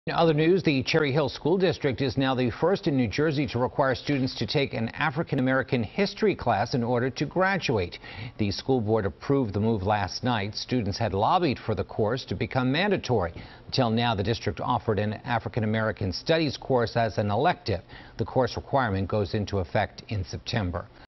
In other news, the Cherry Hill School District is now the first in New Jersey to require students to take an African American history class in order to graduate. The school board approved the move last night. Students had lobbied for the course to become mandatory. Until now, the district offered an African American studies course as an elective. The course requirement goes into effect in September.